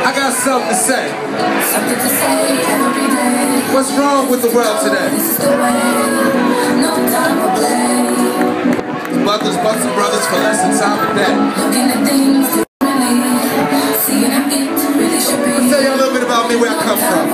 I got something to say. What's wrong with the world today? Mothers busting brothers for less than time a day. I'll tell you a little bit about me, where I come from.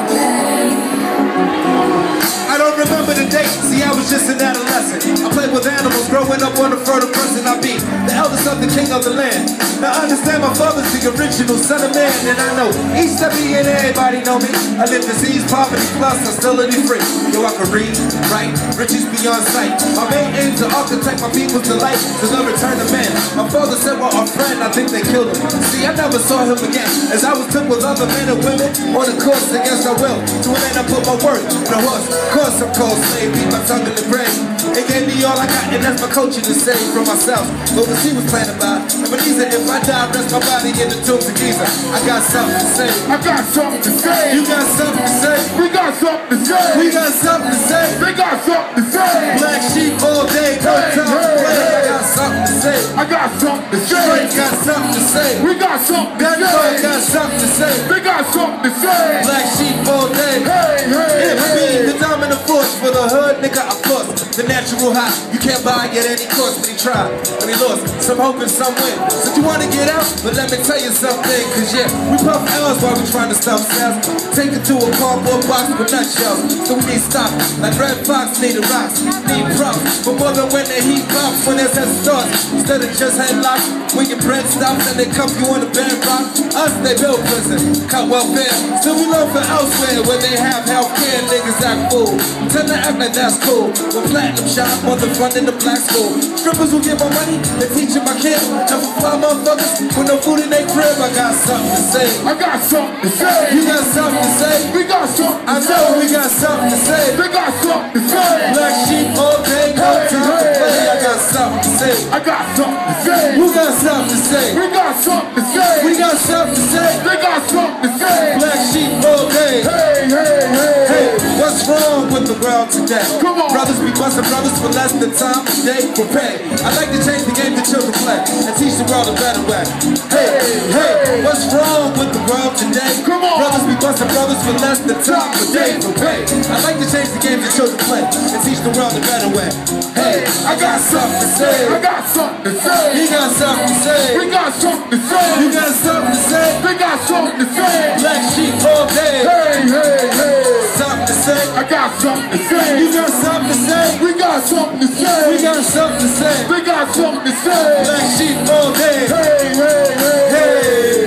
I don't remember the date, see I was just an adolescent. I played with animals, growing up on the fertile person I be, the eldest of the king of the land. Now I understand my father's the original son of man, and I know each step he and everybody know me. I live disease, poverty, plus hostility free. Yo, I can read, write, riches beyond sight. My main aim to architect my people's delight, to the return of man. My father said, well, our friend, I think they killed him. See, I never saw him again, as I was took with other men and women on a course against our will. To an end I put my worth in a horse. Cause some cold slave, beat my tongue in the brain. It gave me all I got, and that's my coaching to save for myself. But what she was playing about, Ebenezer, if I die, rest my body in the tombs of Giza. I got something to say. I got something to say. You got something to say. We got something to say. We got something to say. They got something to say. Black sheep all day, no time to play. I got something to say. I got something to say. Straight got something to say. We got something to say. Gunboy got something to say. They got something to say. Black sheep all day. Hey, the dominant force for the hood, nigga, of course. The natural high, you can't buy at any cost, but he tried, but he lost. Some hope and some win. So you wanna get out? But let me tell you something, cause yeah, we puff L's while we trying to stop sales. Take it to a cardboard box with nutshells. So we need stop, like Red Fox need a rocks, need props. But more than when the heat pops, when there's that starts. Instead of just headlocks, when your bread stops and they cuff you on the bedrock. Us, they build prison, cut welfare. So we look for elsewhere where they have healthcare. Niggas act fool, tend to act like that's cool. When platinum shop on the front in the black school. Strippers will get my money, they teaching my kids. And for fly motherfuckers with no food in their crib, I got something to say. I got something to say. You got something to say. We got something to say. I know we got something to say. They got something to say. Black sheep all day, no time to play. I got something to say. I got something to say. Who got something to say? We got something to say. We got something to say. They got something to say. Black sheep all day. Hey, what's wrong with the world today? Come on. Brothers be busting brothers for less than time they will pay. I like to change the game that children play and teach the world a better way. Hey, what's wrong with the world today? Come on. Brothers be busting brothers for less than time they will pay. I like to change the game that children play and teach the world a better way. Hey, I got something to say. I got something to say. He got something to say. We got something to say. You got something to say. They got something to say. Black sheep all day. Hey. Something to say. I got something to say. You got something to say. We got something to say. We got something to say. They got something to say. Black sheep all day. Hey.